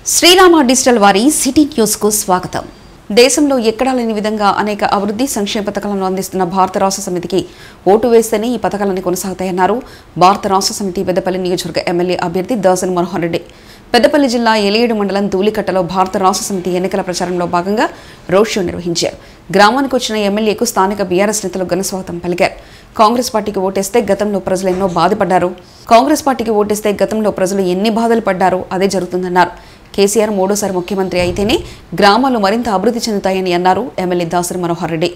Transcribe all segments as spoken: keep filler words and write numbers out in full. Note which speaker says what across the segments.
Speaker 1: Srirama digital వారి city news కు స్వాగతం. దేశంలో ఎక్కడా లేని విధంగా అనేక అభివృద్ధి సంక్షేమ పథకాలను అందిస్తున్న భారత రాష్ట్ర సమితికి ఓటు వేస్తేనే ఈ పథకాలన్నీ కొనసాగుతాయన్నారు భారత రాష్ట్ర సమితి పెద్దపల్లి నియోజకవర్గ ఎమ్మెల్యే అభ్యర్థి దాసరి మనోహర్ రెడ్డి. పెద్దపల్లి జిల్లా ఎలియేడు మండలం ధూళికట్టలో భారత రాష్ట్ర సమితి ఎన్నికల ప్రచారంలో భాగంగా రోడ్ షో నిర్వహించారు. గ్రామానికి వచ్చిన ఎమ్మెల్యేకు స్థానిక బీఆర్ఎస్ నేతలు ఘనస్వాగతం పలికారు. కాంగ్రెస్ పార్టీకి ఓటేస్తే గతంలో ప్రజలు ఎన్నో బాధపడ్డారు కాంగ్రెస్ పార్టీకి ఓటేస్తే గతంలో ప్రజలు ఎన్ని బాధలు పడ్డారో అదే జరుగుతుందన్నారు. కేసీఆర్ మూడోసారి ముఖ్యమంత్రి అయితేనే గ్రామాలు మరింత అభివృద్ధి చెందుతాయని అన్నారు ఎమ్మెల్యే దాసరి మనోహర్ రెడ్డి.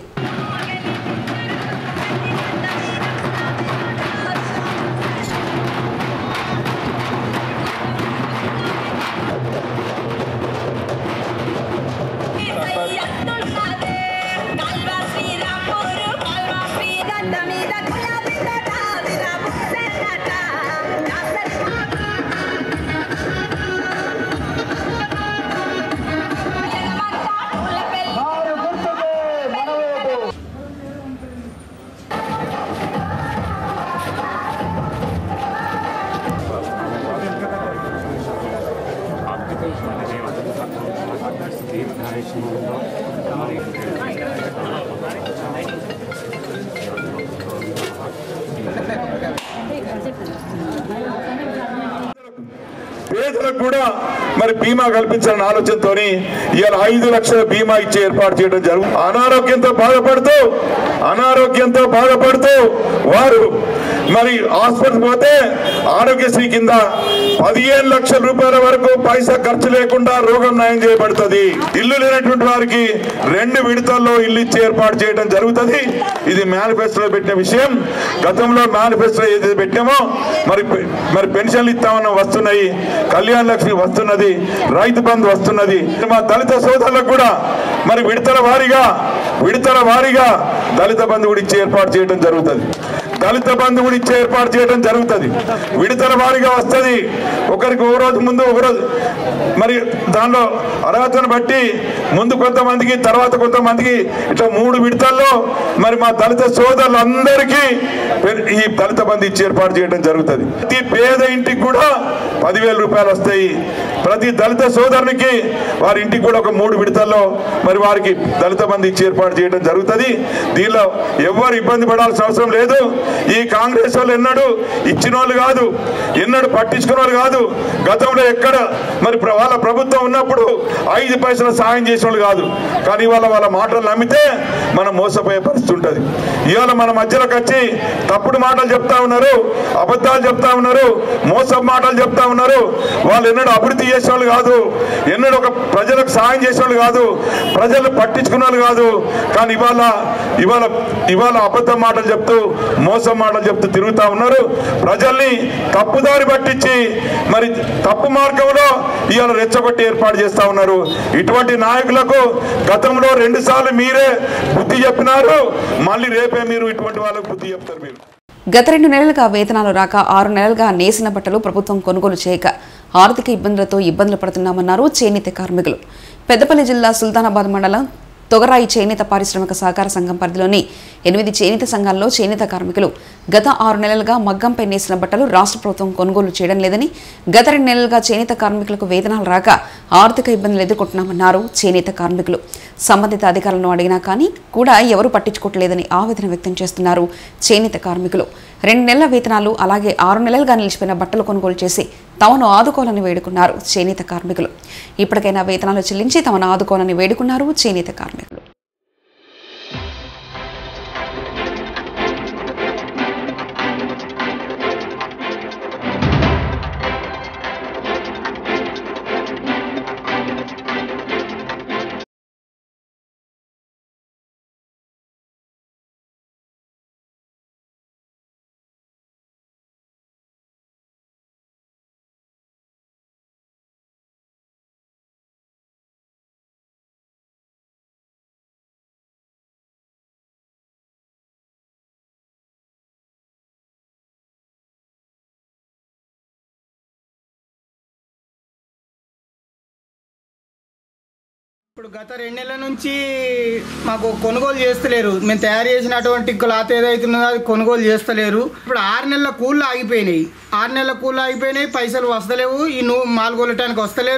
Speaker 2: పేదలకు కూడా మరి బీమా కల్పించాలన్న ఆలోచనతో ఇవాళ ఐదు లక్షల బీమా ఇచ్చి ఏర్పాటు చేయడం జరుగుతుంది. అనారోగ్యంతో బాధపడుతూ అనారోగ్యంతో బాధపడుతూ వారు మరి హాస్పిటల్ పోతే ఆరోగ్యశ్రీ కింద పదిహేను లక్షల రూపాయల వరకు పైసా ఖర్చు లేకుండా రోగం నయం చేయబడుతుంది. ఇల్లు లేనటువంటి వారికి రెండు విడతల్లో ఇల్లు ఇచ్చి ఏర్పాటు చేయడం జరుగుతుంది. ఇది మేనిఫెస్టోలో పెట్టిన విషయం. గతంలో మేనిఫెస్టో ఏదైతే పెట్టామో మరి మరి పెన్షన్లు ఇస్తామన్న వస్తున్నాయి, కళ్యాణ లక్ష్మి వస్తున్నది, రైతు బంధు వస్తున్నది. మా దళిత సోదరులకు కూడా మరి విడతల వారీగా విడతల వారీగా దళిత బంధు కూడా ఇచ్చి ఏర్పాటు చేయడం జరుగుతుంది. దళిత బంధు కూడా ఇచ్చి ఏర్పాటు చేయడం జరుగుతుంది. విడతల వారీగా వస్తుంది. ఒకరికి ఒక రోజు ముందు ఒక రోజు మరి దానిలో అర్హతను బట్టి ముందు కొంతమందికి తర్వాత కొంతమందికి ఇట్లా మూడు విడతల్లో మరి మా దళిత సోదరులందరికీ ఈ దళిత బంధు ఇచ్చి ఏర్పాటు చేయడం జరుగుతుంది. ప్రతి పేద ఇంటికి కూడా పదివేల రూపాయలు వస్తాయి. ప్రతి దళిత సోదరునికి వారి ఇంటికి కూడా ఒక మూడు విడతల్లో మరి వారికి దళిత బంధు ఇచ్చి ఏర్పాటు చేయడం జరుగుతుంది. దీనిలో ఎవరు ఇబ్బంది పడాల్సిన అవసరం లేదు. ఈ కాంగ్రెస్ వాళ్ళు ఎన్నడూ ఇచ్చిన వాళ్ళు కాదు, ఎన్నడూ పట్టించుకున్న వాళ్ళు కాదు. గతంలో ఎక్కడ మరి వాళ్ళ ప్రభుత్వం ఉన్నప్పుడు ఐదు పైసలు సాయం చేసిన వాళ్ళు కాదు. కానీ ఇవాళ వాళ్ళ మాటలు నమ్మితే మనం మోసపోయే పరిస్థితి ఉంటుంది. ఇవాళ మన మధ్యలోకి వచ్చి తప్పుడు మాటలు చెప్తా ఉన్నారు, అబద్ధాలు చెప్తా ఉన్నారు, మోసం మాటలు చెప్తా ఉన్నారు. వాళ్ళు ఎన్నడూ అభివృద్ధి చేసే వాళ్ళు కాదు, ఎన్నడూ ఒక ప్రజలకు సాయం చేసే వాళ్ళు కాదు, ప్రజలు పట్టించుకున్న వాళ్ళు కాదు. కానీ ఇవాళ ఇవాళ ఇవాళ అబద్ధం మాటలు చెప్తూ మోసం మాటలు చెప్తూ తిరుగుతా ఉన్నారు. ప్రజల్ని తప్పుదారి పట్టించి మరి తప్పు మార్గంలో ఇవాళ రెచ్చగొట్టి ఏర్పాటు చేస్తా ఉన్నారు. ఇటువంటి నాయకులకు గతంలో రెండు సార్లు మీరే బుద్ధి చెప్పినారు, మళ్ళీ రేపే మీరు ఇటువంటి వాళ్ళకు బుద్ధి చెప్తారు. మీరు
Speaker 1: గత రెండు నెలలుగా వేతనాలు రాక ఆరు నెలలుగా నేసిన బట్టలు ప్రభుత్వం కొనుగోలు చేయక ఆర్థిక ఇబ్బందులతో ఇబ్బందులు పడుతున్నామన్నారు చేనేత కార్మికులు. పెద్దపల్లి జిల్లా సుల్తానాబాద్ మండలం తొగరాయి చేనేత పారిశ్రామిక సహకార సంఘం పరిధిలోని ఎనిమిది చేనేత సంఘాల్లో చేనేత కార్మికులు గత ఆరు నెలలుగా మగ్గంపై నేసిన బట్టలు రాష్ట్ర ప్రభుత్వం కొనుగోలు చేయడం లేదని, గత రెండు నెలలుగా చేనేత కార్మికులకు వేతనాలు రాక ఆర్థిక ఇబ్బందులు ఎదుర్కొంటున్నామన్నారు చేనేత కార్మికులు. సంబంధిత అధికారులను అడిగినా కానీ కూడా ఎవరూ పట్టించుకోవట్లేదని ఆవేదన వ్యక్తం చేస్తున్నారు చేనేత కార్మికులు. రెండు నెలల వేతనాలు అలాగే ఆరు నెలలుగా నిలిచిపోయిన బట్టలు కొనుగోలు చేసి తమను ఆదుకోవాలని వేడుకున్నారు చేనేత కార్మికులు. ఇప్పటికైనా వేతనాలు చెల్లించి తమను ఆదుకోవాలని వేడుకున్నారు చేనేత కార్మికులు.
Speaker 3: ఇప్పుడు గత రెండు నెలల నుంచి మాకు కొనుగోలు చేస్తలేరు. మేము తయారు చేసినటువంటి క్లాత్ ఏదైతుందో అది కొనుగోలు చేస్తలేరు. ఇప్పుడు ఆరు నెలల కూళ్ళు ఆగిపోయినాయి ఆరు నెలల కూళ్ళు ఆగిపోయినాయి పైసలు వస్తలేవు. ఈ నువ్వు మాల్ కొనటానికి వస్తలేరు.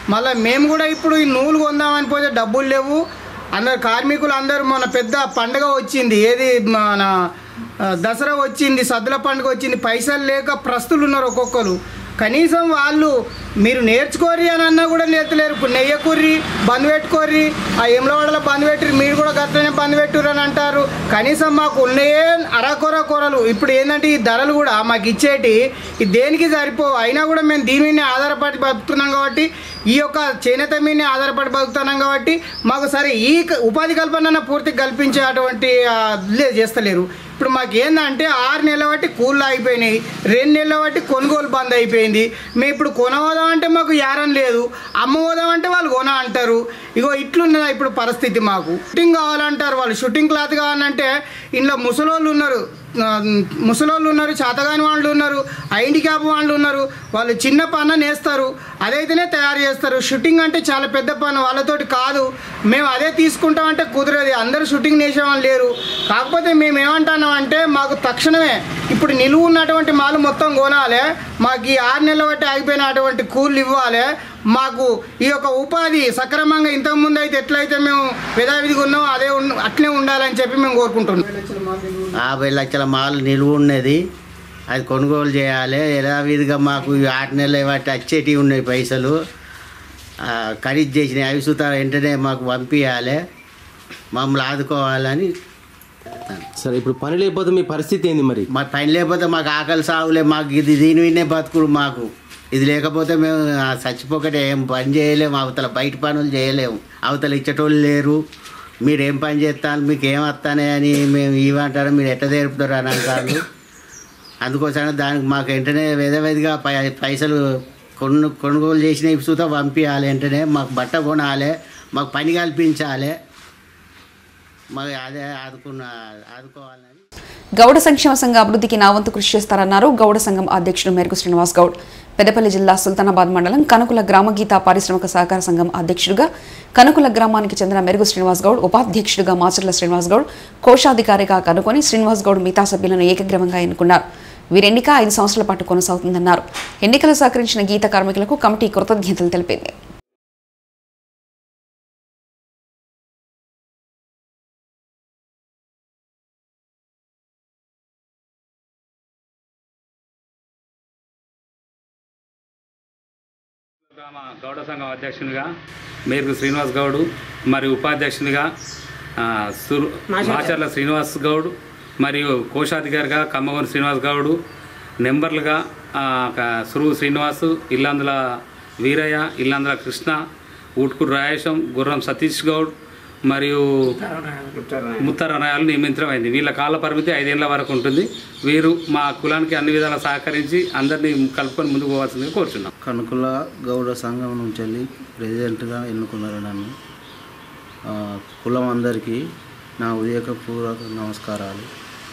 Speaker 3: మళ్ళీ మేము కూడా ఇప్పుడు ఈ నూలు కొందామని పోతే డబ్బులు లేవు. అందరు కార్మికులు అందరూ మన పెద్ద పండుగ వచ్చింది, ఏది మన దసరా వచ్చింది, సద్దుల పండుగ వచ్చింది, పైసలు లేక ప్రస్తులు ఉన్నారు ఒక్కొక్కరు. కనీసం వాళ్ళు మీరు నేర్చుకోర్రి అని అన్నా కూడా నేర్చలేరు. ఇప్పుడు నెయ్యకుర్రి బంద్ పెట్టుకోర్రి, ఆ ఎమ్లవాడలో బంద్ పెట్టి మీరు కూడా గట్లనే బంద్ పెట్టుర్రు అని అంటారు. కనీసం మాకు ఉన్నాయే అరాకొర కూరలు. ఇప్పుడు ఏంటంటే ఈ ధరలు కూడా మాకు ఇచ్చేటి ఈ దేనికి సరిపోవు. అయినా కూడా మేము దీని మీదనే ఆధారపడి బతుకుతున్నాం కాబట్టి, ఈ యొక్క చేనేత మీదనే ఆధారపడి బతుకుతున్నాం కాబట్టి మాకు సరే ఈ ఉపాధి కల్పన పూర్తిగా కల్పించే అటువంటి చేస్తలేరు. ఇప్పుడు మాకు ఏంటంటే ఆరు నెలల బట్టి కూళ్ళు అయిపోయినాయి, రెండు నెలల బట్టి కొనుగోలు బంద్ అయిపోయింది. మేము ఇప్పుడు కొనవదాం అంటే మాకు యారం లేదు, అమ్మవదాం అంటే వాళ్ళు కొన అంటారు. ఇగో ఇట్లున్నదా ఇప్పుడు పరిస్థితి. మాకు షూటింగ్ కావాలంటారు వాళ్ళు, షూటింగ్ క్లాత్ కావాలంటే ఇంట్లో ముసలోళ్ళు ఉన్నారు, ముసలోళ్ళు ఉన్నారు, చేతగాని వాళ్ళు ఉన్నారు, హ్యాండిక్యాప్ వాళ్ళు ఉన్నారు. వాళ్ళు చిన్న పన్న నేస్తారు, అదైతేనే తయారు చేస్తారు. షూటింగ్ అంటే చాలా పెద్ద పన్ను, వాళ్ళతోటి కాదు. మేము అదే తీసుకుంటామంటే కుదరదు, అందరూ షూటింగ్ నేసేవాళ్ళు లేరు. కాకపోతే మేము ఏమంటున్నాం అంటే మాకు తక్షణమే ఇప్పుడు నిలువ ఉన్నటువంటి మాలు మొత్తం కొనాలి, మాకు ఈ ఆరు నెలల బట్టి ఆగిపోయినటువంటి కూళ్ళు ఇవ్వాలి. మాకు ఈ యొక్క ఉపాధి సక్రమంగా ఇంతకుముందు అయితే ఎట్లయితే మేము యథావిధిగా ఉన్నామో అదే అట్లే ఉండాలని చెప్పి మేము కోరుకుంటున్నాం.
Speaker 4: యాభై లక్షల మాలు నిలువ ఉన్నది, అది కొనుగోలు చేయాలి. యథావిధిగా మాకు ఆరు నెలలు బట్టి వచ్చేటివి ఉన్నాయి పైసలు, ఖరీదు చేసినాయి అవి సుతా వెంటనే మాకు పంపించాలి, మమ్మల్ని ఆదుకోవాలని.
Speaker 5: సరే, ఇప్పుడు పని లేకపోతే మీ పరిస్థితి ఏంది? మరి
Speaker 4: మా పని లేకపోతే మాకు ఆకలి సాగులే, మాకు ఇది దీని వినే బతుకుడు. మాకు ఇది లేకపోతే మేము చచ్చిపోకటే ఏం పని చేయలేము, అవతల బయట పనులు చేయలేము, అవతల ఇచ్చేటోళ్ళు లేరు. మీరు ఏం పని చేస్తాను, మీకు ఏం వస్తానే అని మేము ఇవ్వంటారు, మీరు ఎట్ట తెరుపుతారు అని అంటారు. అందుకోసమే దానికి మాకు వెంటనే వేదవేదిగా పై పైసలు కొను కొనుగోలు చేసిన ఇసుతో పంపించాలి, వెంటనే మాకు బట్ట కొనాలి, మాకు పని కల్పించాలి, మాకు అదే ఆదుకున్న ఆదుకోవాలని.
Speaker 1: గౌడ సంక్షేమ సంఘ అభివృద్ధికి నా వంతు కృషి చేస్తారన్నారు గౌడ సంఘం అధ్యక్షుడు మెరుగు శ్రీనివాస్ గౌడ్. పెద్దపల్లి జిల్లా సుల్తానాబాద్ మండలం కనుకుల గ్రామగీత పారిశ్రామిక సహకార సంఘం అధ్యక్షుడిగా కనుకుల గ్రామానికి చెందిన మెరుగు శ్రీనివాస్ గౌడ్, ఉపాధ్యక్షుడిగా మాచర్ల శ్రీనివాస్ గౌడ్, కోశాధికారిగా కనుకొని శ్రీనివాస్ గౌడ్ మిగతా సభ్యులను ఏకగ్రీవంగా ఎన్నుకున్నారు. వీరెన్నిక ఐదు సంవత్సరాల పాటు కొనసాగుతుందన్నారు. ఎన్నికలు సహకరించిన గీత కార్మికులకు కమిటీ కృతజ్ఞతలు తెలిపింది.
Speaker 6: గ్రామ గౌడ సంఘం అధ్యక్షునిగా మేరుగు శ్రీనివాస్ గౌడ్, మరియు ఉపాధ్యక్షునిగా మాచర్ల శ్రీనివాస్ గౌడ్, మరియు కోశాధికారిగా కమ్మగోని శ్రీనివాస్ గౌడ్, నెంబర్లుగా సురువు శ్రీనివాసు, ఇల్లందుల వీరయ్య, ఇల్లందుల కృష్ణ, ఊట్కూరు రాయేశం, గుర్రం సతీష్ గౌడ్ మరియు ముత్తరాయాలు నియమించడమైంది. వీళ్ళ కాల పరిమితి ఐదేళ్ల వరకు ఉంటుంది. వీరు మా కులానికి అన్ని విధాలా సహకరించి అందరినీ కలుపుకొని ముందుకు పోవాల్సిందిగా కోరుచున్నాం.
Speaker 7: కనుకుల గౌడ సంఘం నుంచి వెళ్ళి ప్రెసిడెంట్గా ఎన్నుకున్నారు నన్ను. కులం అందరికీ నా ఉదయపూర్వక నమస్కారాలు.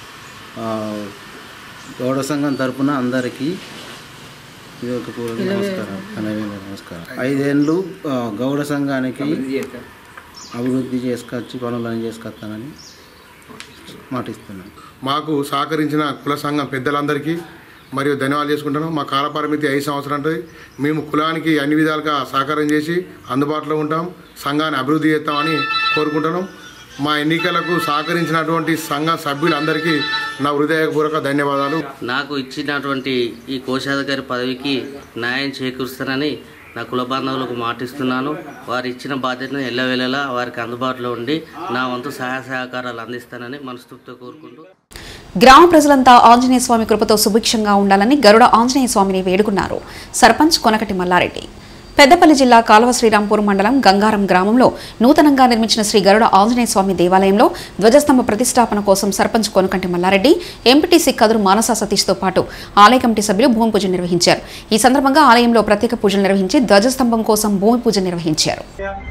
Speaker 7: గౌడ సంఘం తరపున అందరికీ ఉదయపూర్వక నమస్కారం నమస్కారం ఐదేళ్ళు గౌడ సంఘానికి అభివృద్ధి చేసుకొచ్చి పనులను చేసుకొస్తానని మాటిస్తున్నాను.
Speaker 8: మాకు సహకరించిన కుల సంఘం పెద్దలందరికీ మరియు ధన్యవాదాలు చేసుకుంటున్నాం. మా కాలపరిమితి ఐదు సంవత్సరాలు ఉంటుంది. మేము కులానికి అన్ని విధాలుగా సహకారం చేసి అందుబాటులో ఉంటాం, సంఘాన్ని అభివృద్ధి చేస్తామని కోరుకుంటున్నాం. మా ఎన్నికలకు సహకరించినటువంటి సంఘ సభ్యులందరికీ నా హృదయపూర్వక ధన్యవాదాలు.
Speaker 4: నాకు ఇచ్చినటువంటి ఈ కోశాధికారి పదవికి న్యాయం చేకూరుస్తానని నా కుల బాంధవులకు మాటిస్తున్నాను. వారు ఇచ్చిన బాధ్యతను ఎల్లవేళలా వారికి అందుబాటులో ఉండి నా వంతు సహాయ సహకారాలు అందిస్తానని మనస్ఫూర్తిగా కోరుకుంటూ
Speaker 1: గ్రామ ప్రజలంతా ఆంజనేయ స్వామి కృపతో సుభిక్షంగా ఉండాలని గరుడ ఆంజనేయ స్వామిని వేడుకున్నారు సర్పంచ్ కొనకటి మల్లారెడ్డి. పెద్దపల్లి జిల్లా కాలువ శ్రీరాంపూర్ మండలం గంగారం గ్రామంలో నూతనంగా నిర్మించిన శ్రీ గరుడ ఆంజనేయ స్వామి దేవాలయంలో ధ్వజస్తంభ ప్రతిష్టాపన కోసం సర్పంచ్ కొనకంటి మల్లారెడ్డి, ఎంపీటీసీ కదురు మానస సతీష్తో పాటు ఆలయ కమిటీ సభ్యులు భూమి పూజ నిర్వహించారు. ఈ సందర్భంగా ఆలయంలో ప్రత్యేక పూజలు నిర్వహించి ధ్వజస్తంభం కోసం భూమి పూజ నిర్వహించారు.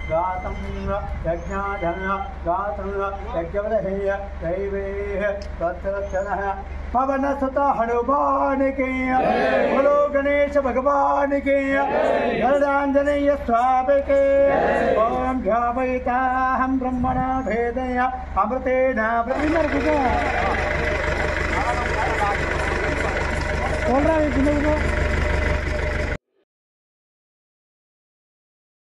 Speaker 9: पवन सुत हनुमान के बोलो गणेश भगवान के गरुडांजनेय स्वामी के ओम ध्यावैता हम ब्रह्मणा भेदया अमृतेन बोल रहा है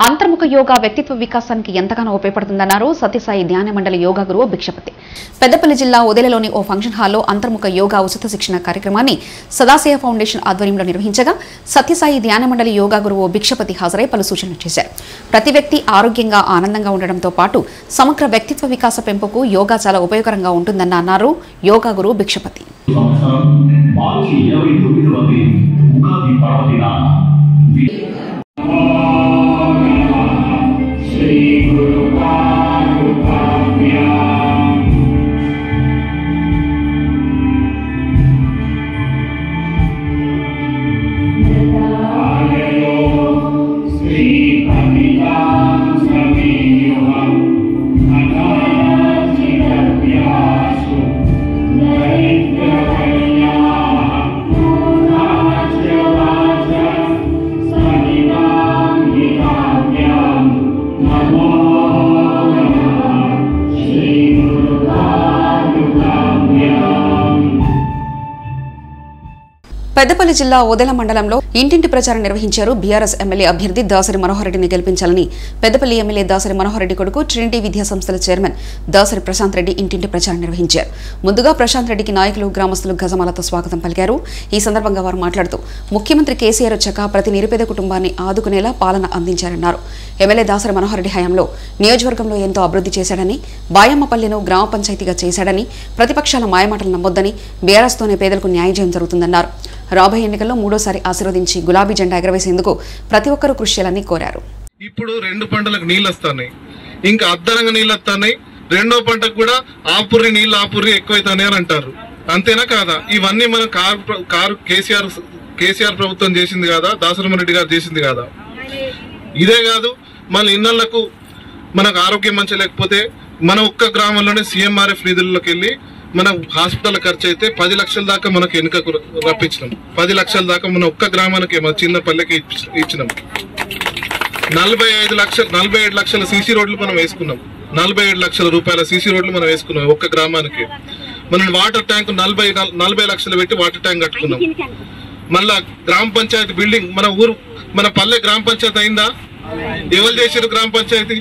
Speaker 1: అంతర్ముఖ యోగా వ్యక్తిత్వ వికాసానికి ఎంతగానో ఉపయోగపడుతుందన్నారు సత్యసాయి ధ్యాన మండలి యోగా గురువు భిక్షపతి. పెద్దపల్లి జిల్లా ఉదయలోని ఓ ఫంక్షన్ హాల్లో అంతర్ముఖ యోగా ఉచిత శిక్షణ కార్యక్రమాన్ని సదాశయ ఫౌండేషన్ ఆధ్వర్యంలో నిర్వహించగా సత్యసాయి ధ్యాన మండలి యోగా గురువు భిక్షపతి హాజరై పలు సూచనలు చేశారు. ప్రతి వ్యక్తి ఆరోగ్యంగా ఆనందంగా ఉండడంతో పాటు సమగ్ర వ్యక్తిత్వ వికాస పెంపుకు యోగా చాలా ఉపయోగకరంగా ఉంటుందని అన్నారు యోగా గురువు భిక్షపతి. పెద్దపల్లి జిల్లా ఓదెల మండలంలో ఇంటింటి ప్రచారం నిర్వహించారు. బీఆర్ఎస్ ఎమ్మెల్యే అభ్యర్థి దాసరి మనోహర్ రెడ్డిని గెలిపించాలని పెద్దపల్లి ఎమ్మెల్యే దాసరి మనోహర్ రెడ్డి కొడుకు ట్రినిటీ విద్యా సంస్థల చైర్మన్ దాసరి ప్రశాంత్ రెడ్డి ఇంటింటి ప్రచారం నిర్వహించారు. ముందుగా ప్రశాంత్ రెడ్డికి నాయకులు గ్రామస్తులు గజమాలతో స్వాగతం పలికారు. ఈ సందర్భంగా వారు మాట్లాడుతూ ముఖ్యమంత్రి కేసీఆర్ వచ్చాక ప్రతి నిరుపేద కుటుంబాన్ని ఆదుకునేలా పాలన అందించారన్నారు. ఎమ్మెల్యే దాసరి మనోహర్ రెడ్డి హయాంలో నియోజకవర్గంలో ఎంతో అభివృద్ధి చేశాడని, బాయమ్మపల్లిను గ్రామ పంచాయతీగా చేశాడని, ప్రతిపక్షాల మాయమాటలు నమ్మొద్దని, బీఆర్ఎస్తోనే పేదలకు న్యాయం జరుగుతుందన్నారు. రాబోయే ఎన్నికల్లో మూడోసారి ఆశీర్వదించి గులాబీ జెండా ఎగరవేసేందుకు ప్రతి ఒక్కరూ కృషి చేయాలని కోరారు.
Speaker 10: ఇప్పుడు రెండు పంటలకు నీళ్లు వస్తున్నాయి, ఇంకా అద్దరంగా నీళ్లు వస్తున్నాయి. రెండో పంటకు కూడా ఆపుర్రి నీళ్లు ఆపుర్రి ఎక్కువైతాయి అని అంటారు. అంతేనా కాదా? ఇవన్నీ మన కారు కారు కేసీఆర్ కేసీఆర్ ప్రభుత్వం చేసింది కాదా, దాసరి రెడ్డి గారు చేసింది కాదా? ఇదే కాదు, మళ్ళీ ఇన్నళ్లకు మనకు ఆరోగ్యం మంచి లేకపోతే మన ఒక్క గ్రామంలోనే సీఎంఆర్ఎఫ్ నిధుల్లోకి వెళ్ళి మన హాస్పిటల్ ఖర్చు అయితే పది లక్షల దాకా మనకు వెనుకకు రప్పించినాం. పది లక్షల దాకా మన ఒక్క గ్రామానికి మన చిన్న పల్లెకి ఇచ్చినాం. నలభై ఐదు లక్షలు నలభై ఏడు లక్షల సీసీ రోడ్లు మనం వేసుకున్నాం. నలభై ఏడు లక్షల రూపాయల సీసీ రోడ్లు మనం వేసుకున్నాం ఒక్క గ్రామానికి. మనం వాటర్ ట్యాంక్ నలభై నలభై లక్షలు పెట్టి వాటర్ ట్యాంక్ కట్టుకున్నాం. మళ్ళా గ్రామ పంచాయతీ బిల్డింగ్ మన ఊరు మన పల్లె గ్రామ పంచాయతీ అయిందా? ఎవరు చేసారు గ్రామ పంచాయతీ?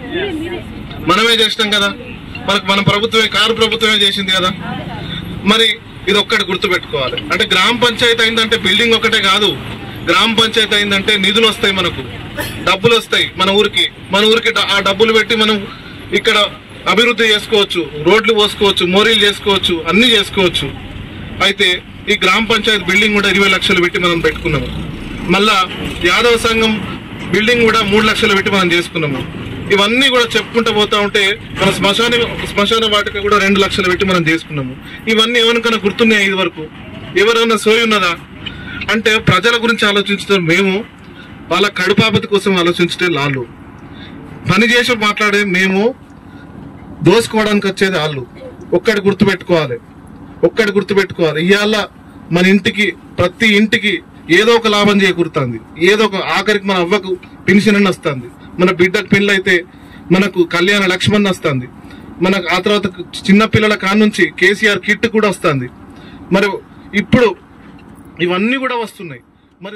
Speaker 10: మనమే చేసినాం కదా. మనకు మన ప్రభుత్వమే కారు ప్రభుత్వమే చేసింది కదా. మరి ఇది ఒక్కటి గుర్తుపెట్టుకోవాలి. అంటే గ్రామ పంచాయతీ అయిందంటే బిల్డింగ్ ఒకటే కాదు, గ్రామ పంచాయతీ అయిందంటే నిధులు వస్తాయి, మనకు డబ్బులు వస్తాయి. మన ఊరికి మన ఊరికి ఆ డబ్బులు పెట్టి మనం ఇక్కడ అభివృద్ధి చేసుకోవచ్చు, రోడ్లు పోసుకోవచ్చు, మోరీలు చేసుకోవచ్చు, అన్ని చేసుకోవచ్చు. అయితే ఈ గ్రామ పంచాయతీ బిల్డింగ్ కూడా ఇరవై లక్షలు పెట్టి మనం పెట్టుకున్నాము. మళ్ళా యాదవ సంఘం బిల్డింగ్ కూడా మూడు లక్షలు పెట్టి మనం చేసుకున్నాము. ఇవన్నీ కూడా చెప్పుకుంటూ పోతా ఉంటే మన శ్మశాన శ్మశాన వాటిక కూడా రెండు లక్షలు పెట్టి మనం చేసుకున్నాము. ఇవన్నీ ఎవరికైనా గుర్తున్నాయి? ఇది వరకు ఎవరైనా సోయి ఉన్నదా? అంటే ప్రజల గురించి ఆలోచించడం మేము, వాళ్ళ కడుపాపతి కోసం ఆలోచించే వాళ్ళు. పని చేసి మాట్లాడే మేము, దోసుకోవడానికి వచ్చేది వాళ్ళు. ఒక్కటి గుర్తుపెట్టుకోవాలి, ఒక్కటి గుర్తుపెట్టుకోవాలి. ఇవాళ మన ఇంటికి ప్రతి ఇంటికి ఏదో ఒక లాభం చేకూరుతుంది, ఏదో ఒక ఆఖరికి మన అవ్వకు పెన్షన్ అని వస్తుంది, మన బిడ్డకు పెళ్ళి అయితే మనకు కళ్యాణ లక్ష్మణ్ వస్తుంది, మనకు ఆ తర్వాత చిన్న పిల్లల కాడ నుంచి కేసీఆర్ కిట్ కూడా వస్తుంది. మరి ఇప్పుడు ఇవన్నీ కూడా వస్తున్నాయి. మరి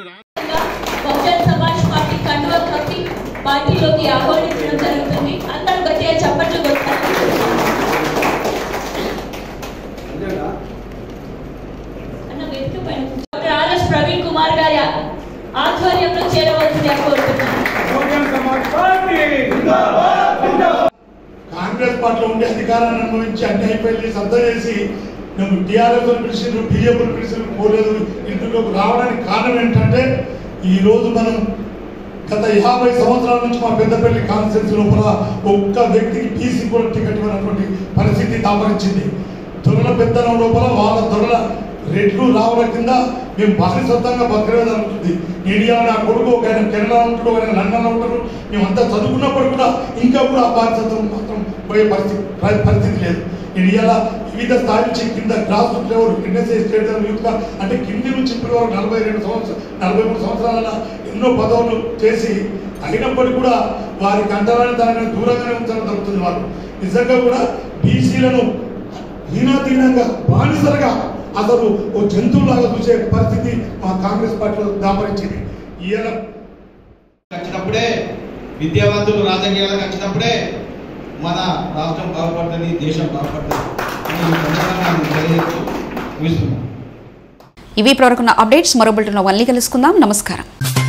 Speaker 11: సమాజ్ పార్టీ కండువా కప్పి పార్టీలోకి ఆహ్వానించడం జరుగుతుంది. అందరూ గట్టిగా చప్పట్లు కొట్టారు. ఆర్ఎస్ ప్రవీణ్ కుమార్ గారి ఆధ్వర్యంలో చేరవలసిందిగా కోరుతున్నాను.
Speaker 12: కాంగ్రెస్ పార్టీలో ఉండే అధికారాన్ని అనుభవించి అన్ని అయిపోయి సద్ద చేసి నువ్వు టీఆర్ఎస్ పిలిచిండ్రు, బీజేపీ పిలిచిండ్రు, పోలేదు. ఇందులోకి రావడానికి కారణం ఏంటంటే ఈ రోజు మనం గత యాభై సంవత్సరాల నుంచి మా పెద్దపల్లి కాన్స్టిట్యూన్సీ లోపల ఒక్క వ్యక్తికి టీసీ కూడా టికెట్ ఇవ్వనటువంటి పరిస్థితి దాపరించింది. దొరల పెద్దనం లోపల వాళ్ళ దొరల రెడ్లు రావుల కింద మేము బానిసత్వంగా బతికే జరుగుతుంది. ఇండియా నా కొడుకు ఒక ఆయన కేరళ ఉంటాడు, ఒక ఆయన లండన్లో ఉంటాడు. మేమంతా చదువుకున్నప్పుడు కూడా ఇంకా కూడా ఆ బానిసత్వం మాత్రం పోయే పరిస్థితి పరిస్థితి లేదు. ఇండియాలో వివిధ స్థాయి నుంచి కింద grass root level NSA state యూత్గా అంటే కింది నుంచి ఇప్పటి వరకు నలభై రెండు సంవత్సరాలు నలభై మూడు సంవత్సరాల ఎన్నో పదవులు చేసి అయినప్పటికీ కూడా వారికి అంటరాని దాని దూరంగానే ఉంచడం జరుగుతుంది. వాళ్ళు నిజంగా కూడా బీసీలను హీనాధీనంగా బానిసలుగా అసలు ఓ జంతువులాగా చూసే పరిస్థితి మా కాంగ్రెస్ పార్టీలో దాపరించింది. ఇవాళ
Speaker 13: వచ్చినప్పుడే విద్యావంతులు రాజకీయాలకు వచ్చినప్పుడే మన రాష్ట్రం బాగుపడుతుంది, దేశం బాగుపడుతుంది అని ఈ సందర్భంగా నేను తెలియజేస్తూ ముగిస్తున్నాను.
Speaker 1: ఇవి ప్రవరకున్న అప్డేట్స్. మరో బులెటిన్లో మళ్ళీ కలుసుకుందాం. నమస్కారం.